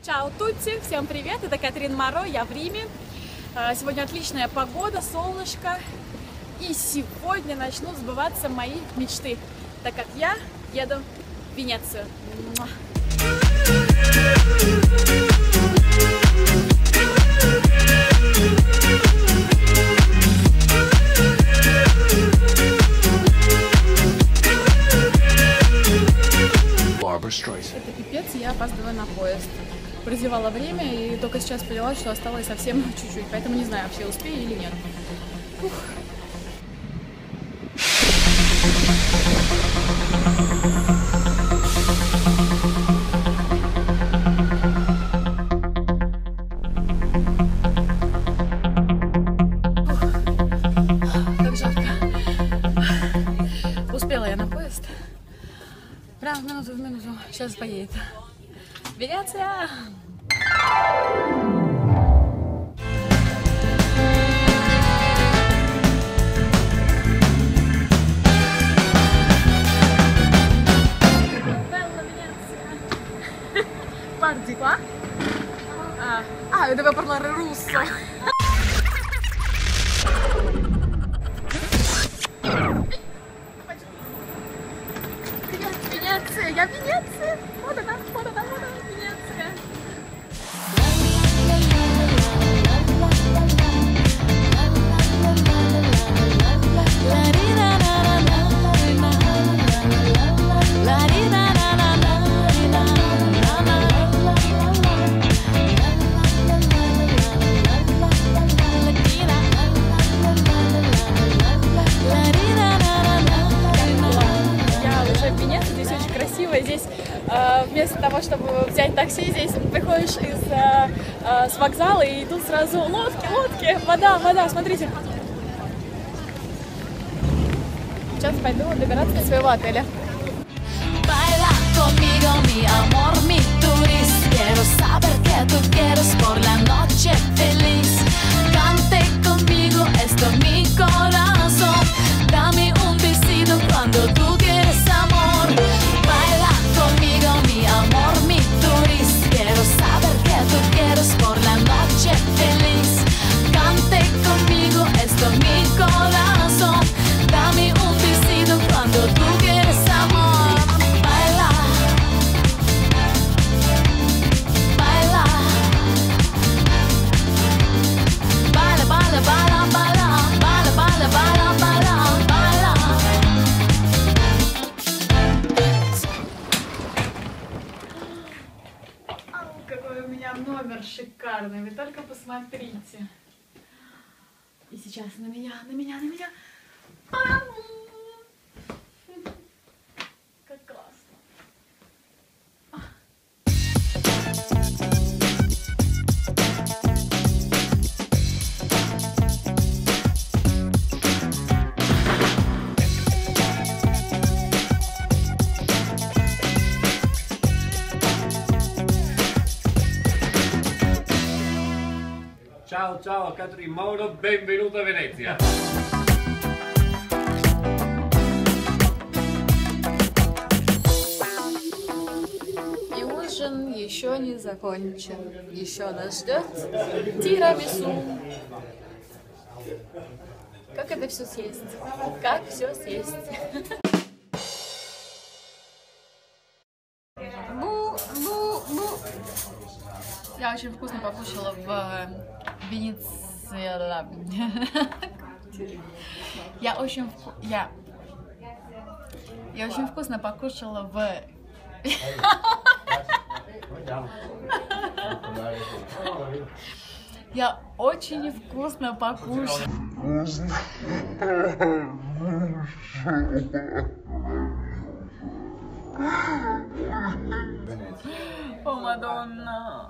Чао, тутти! Всем привет! Это Катрин Моро, я в Риме. Сегодня отличная погода, солнышко. И сегодня начнут сбываться мои мечты, так как я еду в Венецию. Это пипец, я опаздываю на поезд. Прозевала время и только сейчас поняла, что осталось совсем чуть-чуть, поэтому не знаю, вообще успею или нет. Фух. Так жарко. Успела я на поезд. Прям минуту в минуту. Сейчас поедет. Венеция! Parti qua? Io devo parlare russo. Венеция, я в Венеции. Вот она, Венеция. Здесь вместо того, чтобы взять такси, здесь выходишь с вокзала, и тут сразу лодки, вода, смотрите. Сейчас пойду добираться до своего отеля. Какой у меня номер шикарный, вы только посмотрите. И сейчас на меня. Как классно. Ciao, Katrin Mouro, benvenuta a Venezia. И ужин еще не закончен. Еще нас ждет тирамису. Как это все съесть? Как все съесть? Я очень вкусно покушала в Венеции. Я очень вкусно покушала в... Я очень вкусно покушала. О, Мадонна.